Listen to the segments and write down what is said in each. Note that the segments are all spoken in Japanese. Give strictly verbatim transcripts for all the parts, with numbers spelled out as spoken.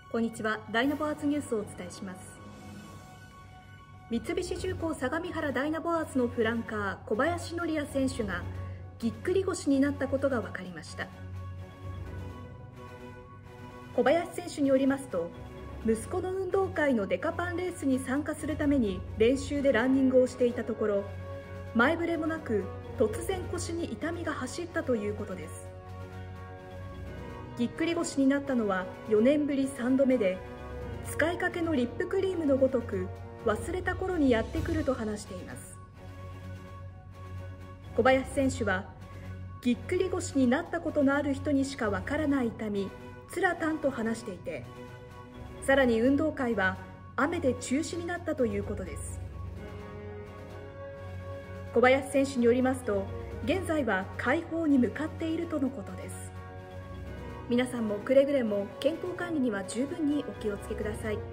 こんにちは。ダイナボアーズニュースをお伝えします。三菱重工相模原ダイナボアーズのフランカー小林典也選手がぎっくり腰になったことが分かりました。小林選手によりますと、息子の運動会のデカパンレースに参加するために練習でランニングをしていたところ、前触れもなく突然腰に痛みが走ったということです。ぎっくり腰になったのはよねんぶりさんどめで、使いかけのリップクリームのごとく忘れた頃にやってくると話しています。小林選手は、ぎっくり腰になったことのある人にしかわからない痛み、つらたんと話していて、さらに運動会は雨で中止になったということです。小林選手によりますと、現在は快方に向かっているとのことです。皆さんもくれぐれも健康管理には十分にお気をつけください。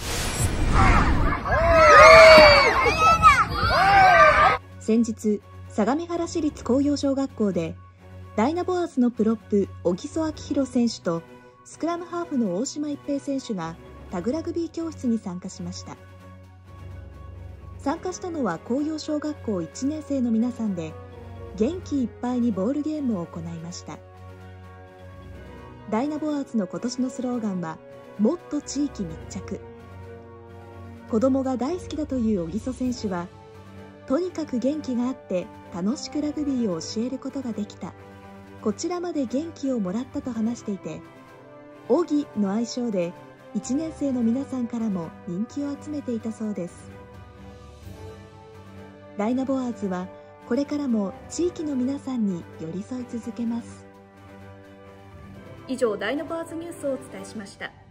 先日、相模原市立工業小学校でダイナボアーズのプロップ小木曽明弘選手とスクラムハーフの大島一平選手がタグラグビー教室に参加しました。参加したのは工業小学校いちねん生の皆さんで、元気いっぱいにボールゲームを行いました。ダイナボアーズの今年のスローガンは、もっと地域密着。子供が大好きだという小木曽選手は、とにかく元気があって楽しくラグビーを教えることができた。こちらまで元気をもらったと話していて、オギの愛称でいちねん生の皆さんからも人気を集めていたそうです。ダイナボアーズはこれからも地域の皆さんに寄り添い続けます。 以上、ダイナボアーズニュースをお伝えしました。